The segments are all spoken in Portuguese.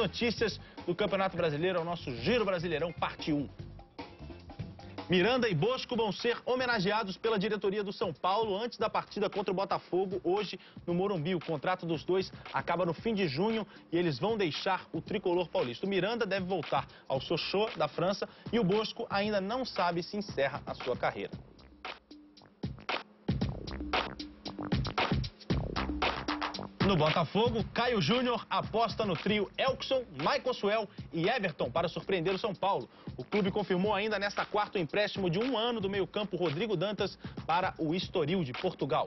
notícias do Campeonato Brasileiro, ao nosso Giro Brasileirão, parte 1. Miranda e Bosco vão ser homenageados pela diretoria do São Paulo antes da partida contra o Botafogo, hoje no Morumbi. O contrato dos dois acaba no fim de junho e eles vão deixar o tricolor paulista. O Miranda deve voltar ao Sochaux, da França, e o Bosco ainda não sabe se encerra a sua carreira. No Botafogo, Caio Júnior aposta no trio Elkson, Maicon Suel e Everton para surpreender o São Paulo. O clube confirmou ainda nesta quarta o empréstimo de 1 ano do meio-campo Rodrigo Dantas para o Estoril de Portugal.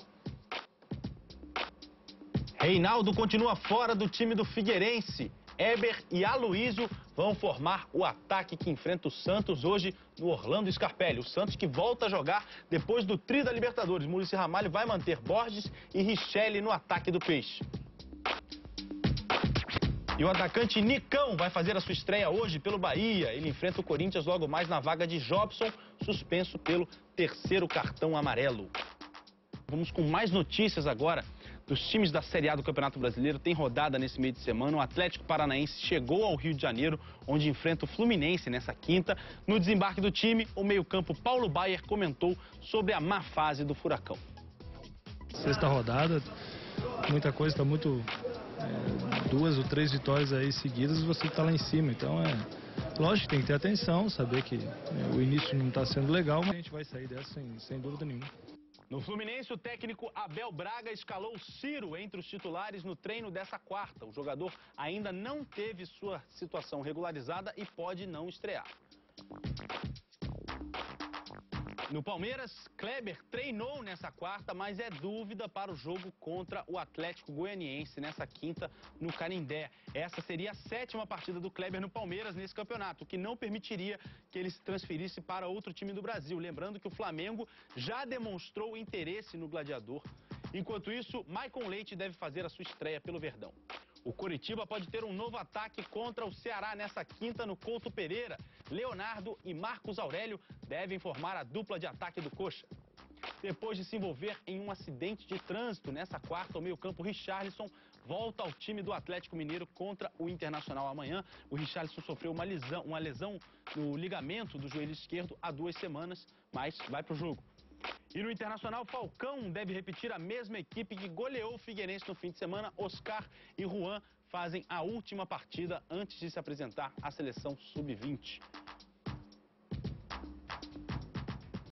Reinaldo continua fora do time do Figueirense. Éber e Aloísio vão formar o ataque que enfrenta o Santos hoje no Orlando Scarpelli. O Santos que volta a jogar depois do tri da Libertadores. Muricy Ramalho vai manter Borges e Richelli no ataque do Peixe. E o atacante Nicão vai fazer a sua estreia hoje pelo Bahia. Ele enfrenta o Corinthians logo mais na vaga de Jobson, suspenso pelo 3º cartão amarelo. Vamos com mais notícias agora dos times da Série A do Campeonato Brasileiro. Tem rodada nesse meio de semana. O Atlético Paranaense chegou ao Rio de Janeiro, onde enfrenta o Fluminense nessa quinta. No desembarque do time, o meio-campo Paulo Baier comentou sobre a má fase do Furacão. Sexta rodada, muita coisa, está muito... 2 ou 3 vitórias aí seguidas, você está lá em cima. Então lógico que tem que ter atenção, saber que o início não está sendo legal, mas a gente vai sair dessa sem dúvida nenhuma. No Fluminense, o técnico Abel Braga escalou Ciro entre os titulares no treino dessa quarta. O jogador ainda não teve sua situação regularizada e pode não estrear. No Palmeiras, Kleber treinou nessa quarta, mas é dúvida para o jogo contra o Atlético Goianiense nessa quinta no Canindé. Essa seria a 7ª partida do Kleber no Palmeiras nesse campeonato, o que não permitiria que ele se transferisse para outro time do Brasil. Lembrando que o Flamengo já demonstrou interesse no gladiador. Enquanto isso, Maicon Leite deve fazer a sua estreia pelo Verdão. O Coritiba pode ter um novo ataque contra o Ceará nessa quinta no Couto Pereira. Leonardo e Marcos Aurélio devem formar a dupla de ataque do Coxa. Depois de se envolver em um acidente de trânsito nessa quarta, o meio-campo Richarlison volta ao time do Atlético Mineiro contra o Internacional amanhã. O Richarlison sofreu uma lesão no ligamento do joelho esquerdo há 2 semanas, mas vai para o jogo. E no Internacional, Falcão deve repetir a mesma equipe que goleou o Figueirense no fim de semana. Oscar e Juan fazem a última partida antes de se apresentar à seleção sub-20.